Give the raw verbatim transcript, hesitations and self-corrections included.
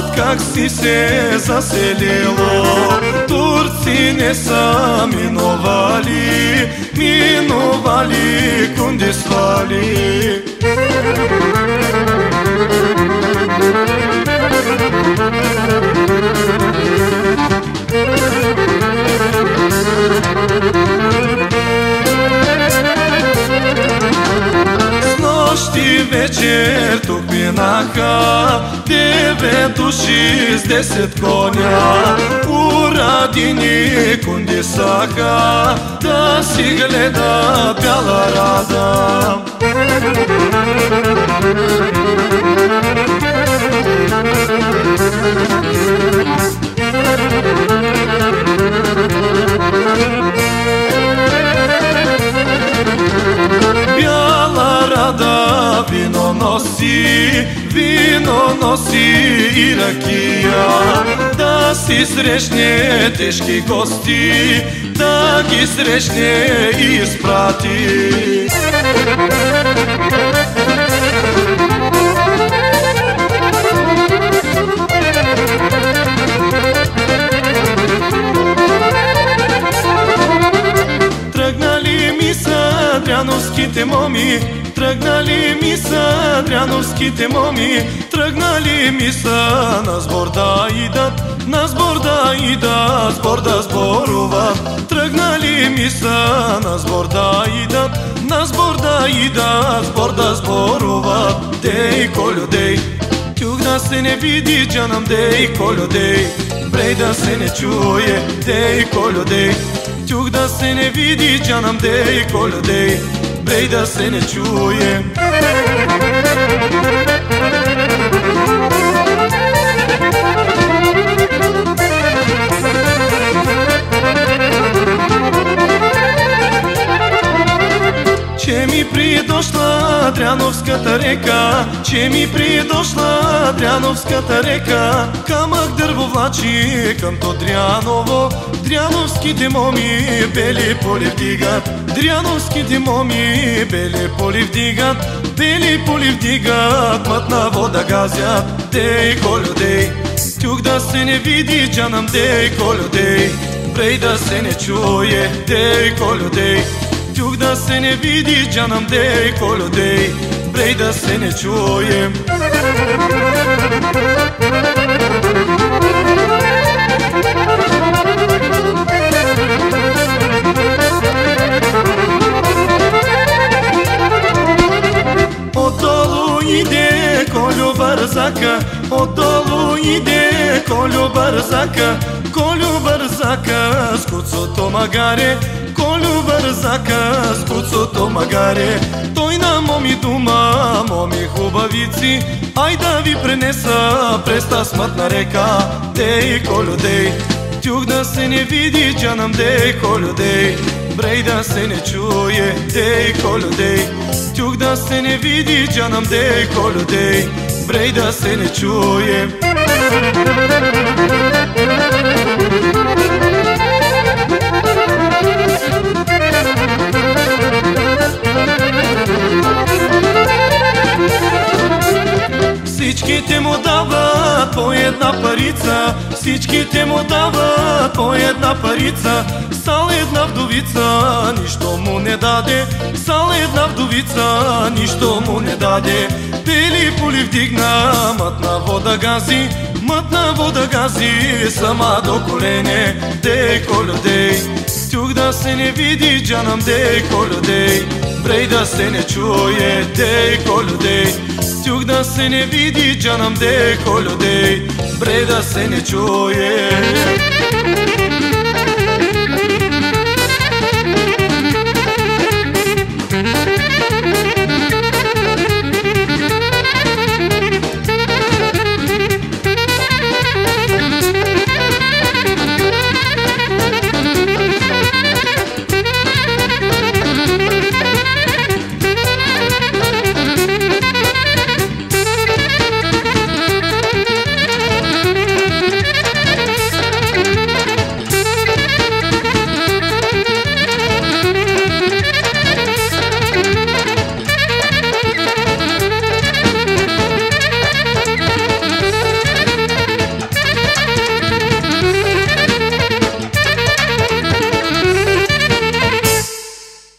Откак си се заселило, турци не са минували, минували Кундисвали. Нощи вечер тук минаха девет души с десет коня, урадини кундисаха да си гледа бяла рада. Вино носи, вино носи и ракия, да си срещне тежки гости, да ги срещне и изпрати. Тръгнали ми са дряновските моми, тръгнали ми са дряновските моми, тръгнали ми са на сбор да идат, на сбор да идат, сбор да сборуват. Тръгнали ми са на сбор да идат, на сбор да идат, сбор да сборуват. Дей, Колю, дей, тюк да се не види джанам, дей, Колю, дей, брей да се не чуе, дей, Колю, дей, тюк да се не види джанам, дей, Колю, дей, брей да се не чуе. Че ми придошла Дряновската река, че ми придошла Дряновската река, камък дърво влачи към то Дряново, дряновските моми бели поли вдигат, дряновските моми бели поли вдигат, бели поли вдигат, мътна вода газят. Дей, Колю, дей, тюк да се не види джанам, дей, Колю, дей, брей да се не чуе, дей, Колю, дей, тюк да се не види джанам, дей, Колю, дей, брей да се не чуе. Отдолу иде Колю бързака, отдолу иде Колю бързака, Колю бързака с куцото магаре, Колю бързака с куцото магаре. Той на моми дума, моми хубавици, ай да ви пренеса през та смътна река. Дей, Колю, дей, тюк да се не види джанам, дей, Колю, дей, брей да се не чуе, дей, Колю, дей, тюк да се не види джанам, дей, Колю, дей, брей да се не чуе. Всичките му дават по една парица, всичките му дават по една парица. Сал една вдовица нищо му не даде, сал една вдовица нищо му не даде. Бели поли вдигна, мътна вода гази, мътна вода гази сама до колене. Дей, Колю, дей, тюк да се не види джанам, дей, Колю, дей, брей да се не чуе, дей, Колю, дей, тюк да се не види джанам, дей, Колю, дей, брей да се не чуе.